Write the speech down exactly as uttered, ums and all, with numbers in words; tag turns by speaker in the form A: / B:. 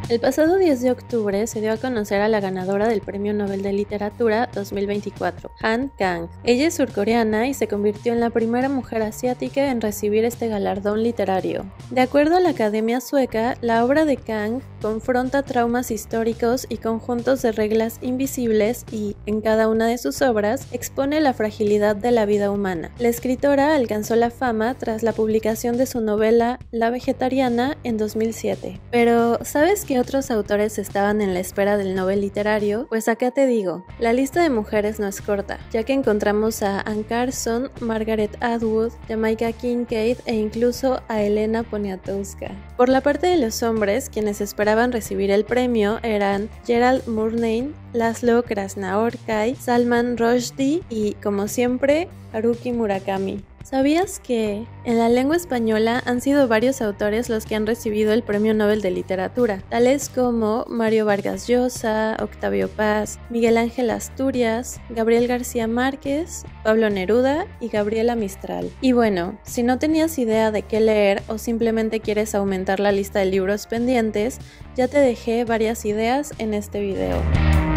A: El pasado diez de octubre se dio a conocer a la ganadora del Premio Nobel de Literatura dos mil veinticuatro, Han Kang. Ella es surcoreana y se convirtió en la primera mujer asiática en recibir este galardón literario. De acuerdo a la Academia Sueca, la obra de Kang confronta traumas históricos y conjuntos de reglas invisibles y, en cada una de sus obras, expone la fragilidad de la vida humana. La escritora alcanzó la fama tras la publicación de su novela La Vegetariana en dos mil siete. Pero, ¿sabes qué otros autores estaban en la espera del Nobel literario? Pues acá te digo, la lista de mujeres no es corta, ya que encontramos a Anne Carson, Margaret Atwood, Jamaica Kincaid e incluso a Elena Poniatowska. Por la parte de los hombres, quienes esperaban recibir el premio eran Gerald Murnane, Laszlo Krasnaorkai, Salman Rushdie y, como siempre, Haruki Murakami. ¿Sabías que en la lengua española han sido varios autores los que han recibido el Premio Nobel de Literatura, tales como Mario Vargas Llosa, Octavio Paz, Miguel Ángel Asturias, Gabriel García Márquez, Pablo Neruda y Gabriela Mistral? Y bueno, si no tenías idea de qué leer o simplemente quieres aumentar la lista de libros pendientes, ya te dejé varias ideas en este video.